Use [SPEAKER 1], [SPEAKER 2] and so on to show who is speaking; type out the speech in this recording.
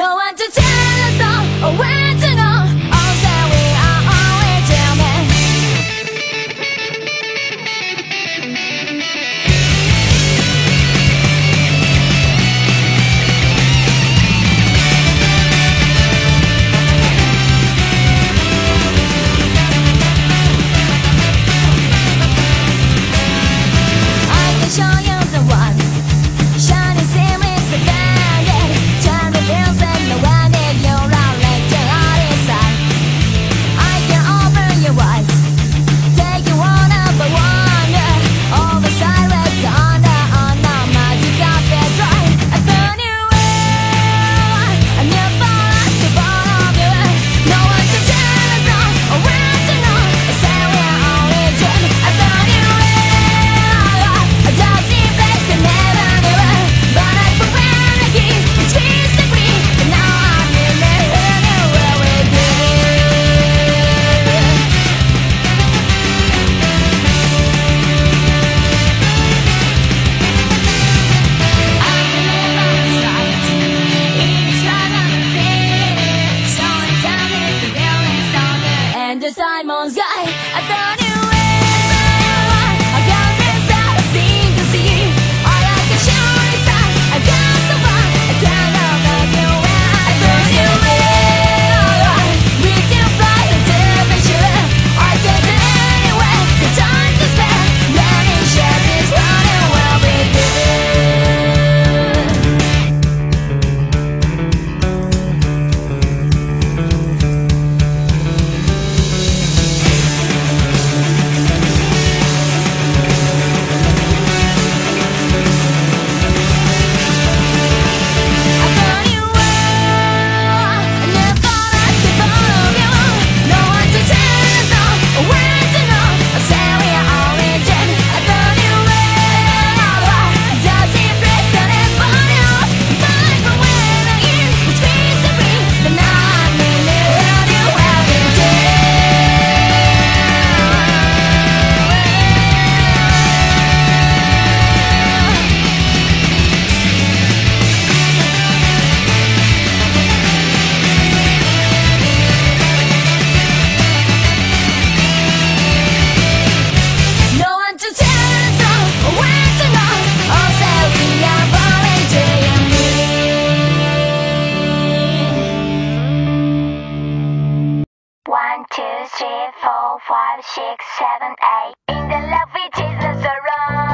[SPEAKER 1] No one to tell us all, or where to go. All say we are original. I can show you the one shining series abandoned. Time reveals that no one in your own legend on inside. I can open your eyes, take you one by one. All the silence under magic of their drive. I found you well, I never lost the bottom of you. No one to tell us no, or where to know. I say we're origin. I found you well, a dozen places I never knew. But I forgot again, it's crystal clear. But now I'm in the world with you. I'm never sight. It's right on the finish. So it's time if the building's on there. And the Simon's guy, I found you well. I got this out, I seem to see. I like a shooting star. I got so far, I can't help but you well. I found you well. We can fly the dimension. I take it anywhere. The time to spare. Let me share this running well with you. I found you well, I never lost the bottom of you. No one to tell us no, or where to know. I say we are origin. I found you well, doesn't place on it for you. But from when I hear it's crystal clear. But now I'm in the world you have been no one to tell us no, or where to know. All say we are origin.
[SPEAKER 2] 1, 2, 3, 4, 5, 6, 7, 8. In the love we Jesus around.